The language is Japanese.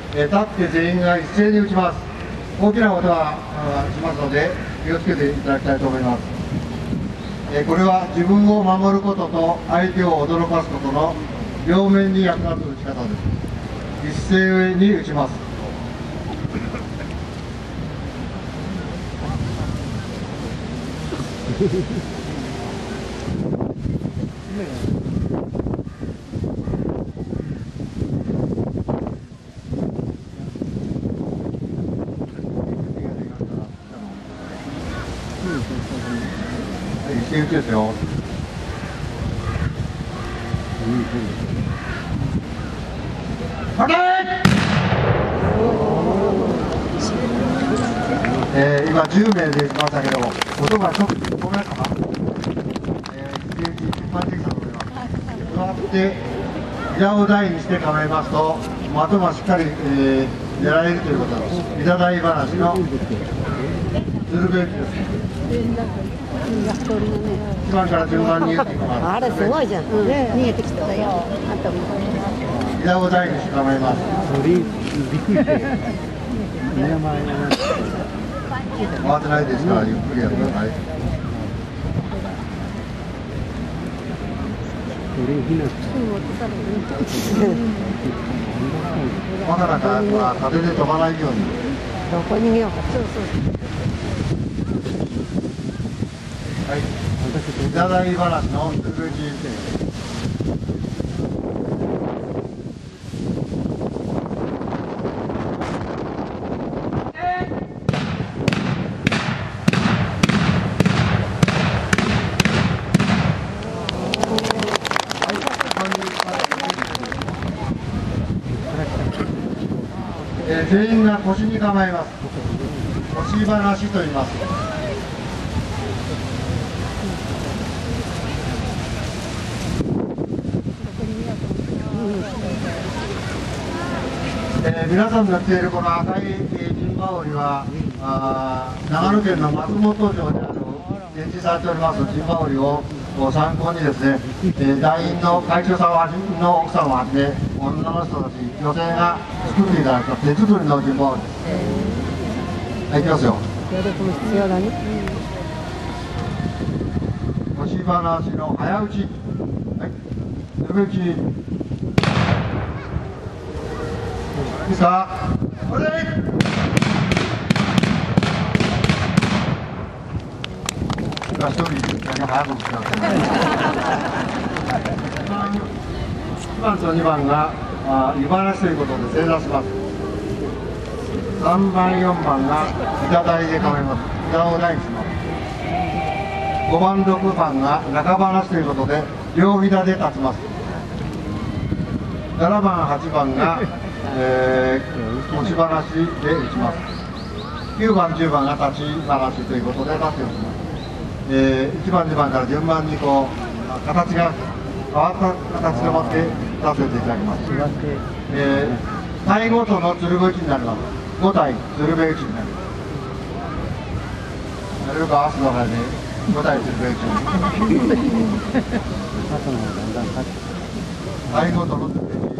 立って全員が一斉に打ちます。大きな音がしますので気をつけていただきたいと思います。これは自分を守ることと相手を驚かすことの両面に役立つ打ち方です。一斉に打ちます。一斉打ちですよ。今10名でしましたけど、音がちょっと聞こえますか？一斉打ち一般的だと思います。座って膝を台にして構えますと、的がしっかり、狙えるということです。膝台話の鶴瓶です。1番から順番に言っていきます。 あれすごいじゃん。逃げてきたよ。あんたも。 膝を台にして構えます。びっくりして。回ってないですから、ゆっくりやってください。まだなんか風で飛ばないように。 どこ逃げようか。そうそう。 はい。膝台話の鶴瓶です。全員が腰に構えます。腰話と言います。皆さんが着ているこの赤い陣羽織は長野県の松本城で展示されております陣羽織を参考にですね、団員の会長さんの奥さんをはじめ女の人たち女性が作っていただいた手作りの陣羽織です。はい、いきますよ。 必要だね。 腰話の早打ち。はい。鶴瓶打ち。いいですか。これで。今一人だけ早く打ちます。1番と2番が湯話ということで正座します。3番4番が膝台で構えます。膝を台にします。5番6番が中話ということで両膝で立ちます。7番8番が腰話で打ちます。9番10番が立ち話ということで立って打ちます。1番2番から順番にこう形が変わった形でもって立てていただきます。対ごとの鶴瓶打ちになります。5体鶴瓶打ちになります。なるべく合わせた中で5体鶴瓶打ちに対ごとの鶴瓶打ち。